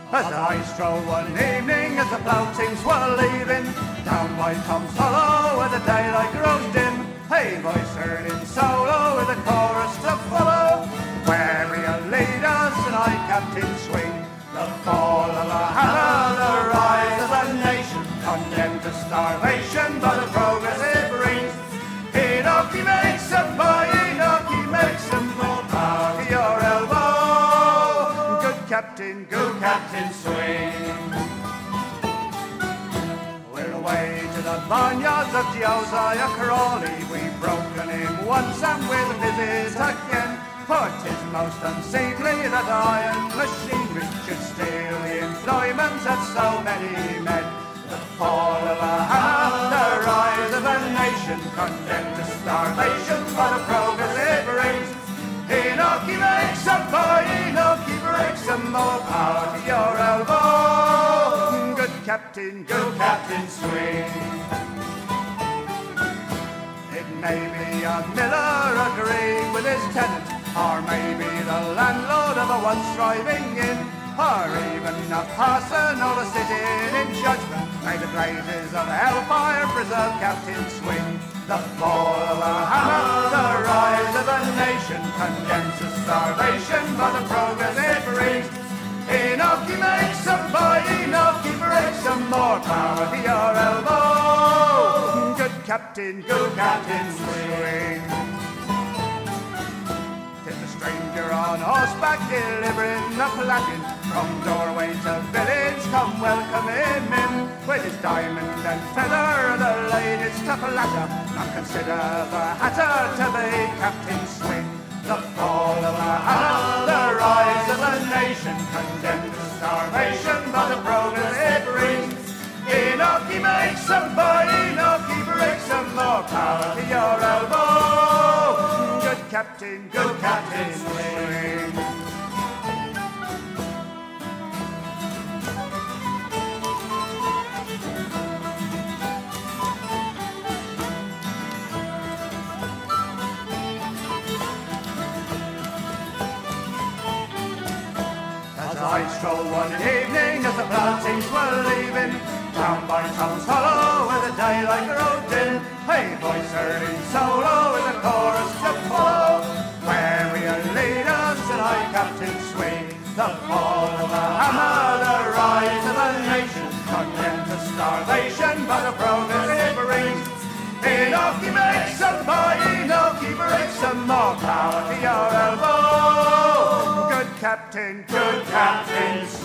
As I strolled one evening as the plough teams were leaving, down by Tom's Hollow where the daylight grows dim, a voice heard in solo with a chorus to follow. Where will lead us and I, Captain Swing? The fall of a hammer, the rise of a nation, condemned to starvation by the progress it brings. Enoch he makes a boy, Enoch he makes a more power to your elbow. Good Captain Swing. We're away to the barnyards of Josiah Crawley. We've broken him once and we'll visit again. For 'tis most unseemly that iron machinery should steal the employment of so many men. The fall of a hammer, the rise of a nation, condemned to starvation by the progress it brings. Enoch he makes a boy, Enoch he breaks some more power to your elbow. Good Captain Swing. It may be a miller agreeing with his tenant, or maybe the landlord of a once thriving inn, or even a parson or a sitting in judgment. May the blazes of hellfire preserve Captain Swing. The fall of a hammer, the rise of a nation, condemned to starvation by the progress it brings. Enoch he makes a boy, Enoch he breaks some more power to your elbow. Good Captain Swing. Stranger on horseback delivering the platin, from doorway to village come welcome him in, with his diamond and feather the latest to flatter, not consider the hatter to be Captain Swing. The fall of a hammer, the rise of a nation, condemned to starvation by the progress it brings. Enoch he makes some boy, Enoch he breaks some more power to your elbow. Good Captain Swing. As I strolled one evening as the plough teams were leaving, down by Tom's Hollow where the daylight grows dim, a voice heard in solo with a chorus to follow. Where will lead us and I, Captain Swing? The fall of a hammer, the rise of a nation, condemned to starvation by the progress it brings. Enoch he makes a boy, Enoch he breaks some more power to your elbow. Good Captain Swing.